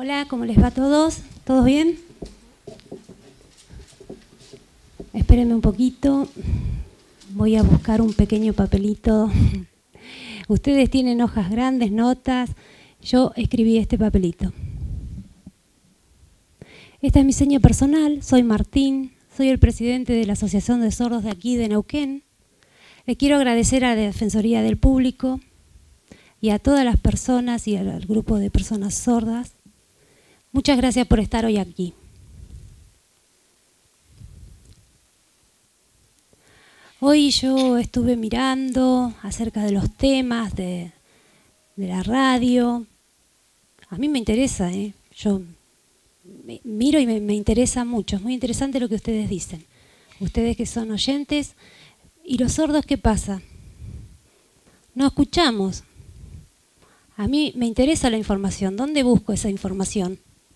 Hola, ¿cómo les va a todos? ¿Todos bien? Espérenme un poquito. Voy a buscar un pequeño papelito. Ustedes tienen hojas grandes, notas. Yo escribí este papelito. Esta es mi seña personal. Soy Martín. Soy el presidente de la Asociación de Sordos de aquí de Neuquén. Le quiero agradecer a la Defensoría del Público y a todas las personas y al grupo de personas sordas. Muchas gracias por estar hoy aquí. Hoy yo estuve mirando acerca de los temas de la radio. A mí me interesa, yo miro y me interesa mucho. Es muy interesante lo que ustedes dicen. Ustedes que son oyentes. ¿Y los sordos qué pasa? No escuchamos. A mí me interesa la información. ¿Dónde busco esa información?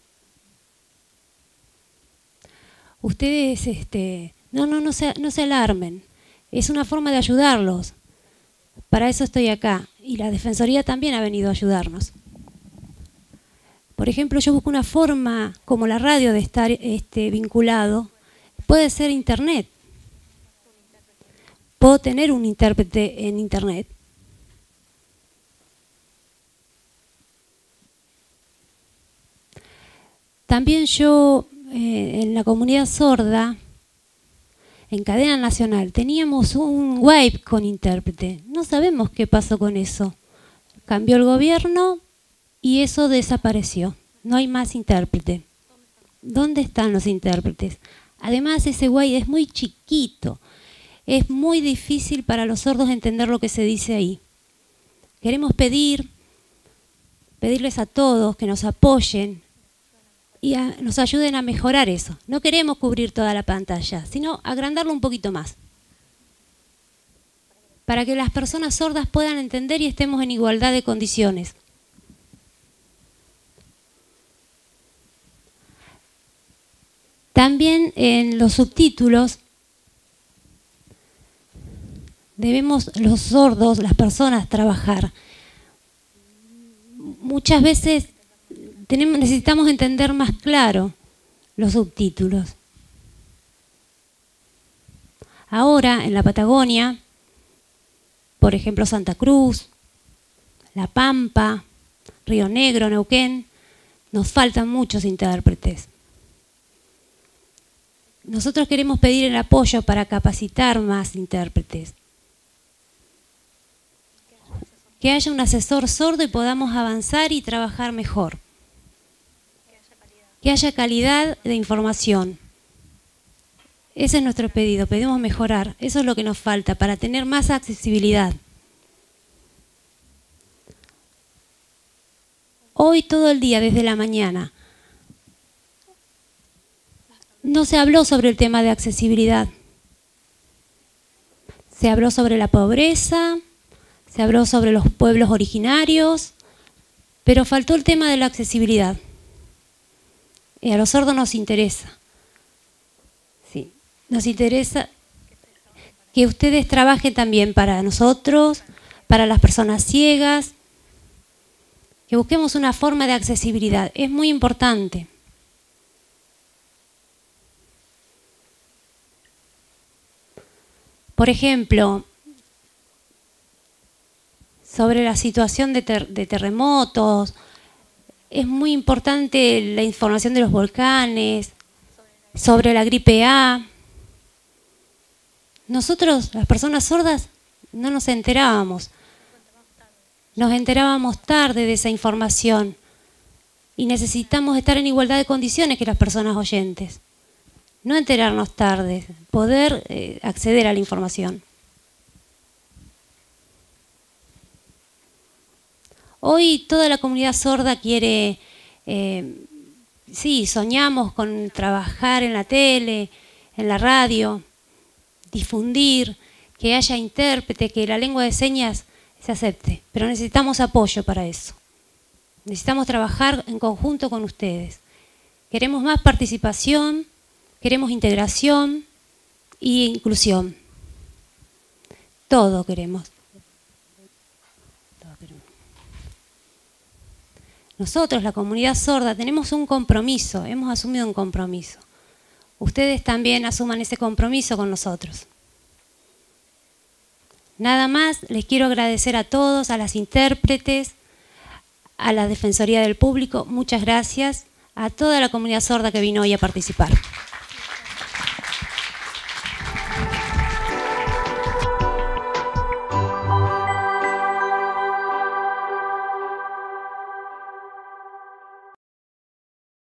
Ustedes no se alarmen. Es una forma de ayudarlos. Para eso estoy acá. Y la Defensoría también ha venido a ayudarnos. Por ejemplo, yo busco una forma, como la radio, de estar vinculado. Puede ser Internet. Puedo tener un intérprete en Internet. También yo, en la comunidad sorda, en cadena nacional, teníamos un web con intérprete. No sabemos qué pasó con eso. Cambió el gobierno y eso desapareció. No hay más intérprete. ¿Dónde están los intérpretes? Además, ese web es muy chiquito. Es muy difícil para los sordos entender lo que se dice ahí. Queremos pedirles a todos que nos apoyen y nos ayuden a mejorar eso. No queremos cubrir toda la pantalla, sino agrandarlo un poquito más. Para que las personas sordas puedan entender y estemos en igualdad de condiciones. También en los subtítulos debemos los sordos, las personas, trabajar. Muchas veces necesitamos entender más claro los subtítulos. Ahora, en la Patagonia, por ejemplo, Santa Cruz, La Pampa, Río Negro, Neuquén, nos faltan muchos intérpretes. Nosotros queremos pedir el apoyo para capacitar más intérpretes. Que haya un asesor sordo y podamos avanzar y trabajar mejor. Que haya calidad de información. Ese es nuestro pedido, pedimos mejorar. Eso es lo que nos falta para tener más accesibilidad. Hoy todo el día, desde la mañana, no se habló sobre el tema de accesibilidad. Se habló sobre la pobreza, se habló sobre los pueblos originarios, pero faltó el tema de la accesibilidad. Y a los sordos nos interesa. Sí, nos interesa que ustedes trabajen también para nosotros, para las personas ciegas, que busquemos una forma de accesibilidad. Es muy importante. Por ejemplo, sobre la situación de terremotos, es muy importante la información de los volcanes, sobre la gripe A. Nosotros, las personas sordas, no nos enterábamos. Nos enterábamos tarde de esa información y necesitamos estar en igualdad de condiciones que las personas oyentes. No enterarnos tarde, poder acceder a la información. Hoy toda la comunidad sorda quiere, sí, soñamos con trabajar en la tele, en la radio, difundir, que haya intérprete, que la lengua de señas se acepte. Pero necesitamos apoyo para eso. Necesitamos trabajar en conjunto con ustedes. Queremos más participación, queremos integración e inclusión. Todo queremos. nosotros, la comunidad sorda, tenemos un compromiso, hemos asumido un compromiso. Ustedes también asuman ese compromiso con nosotros. Nada más, les quiero agradecer a todos, a las intérpretes, a la Defensoría del Público, muchas gracias, a toda la comunidad sorda que vino hoy a participar.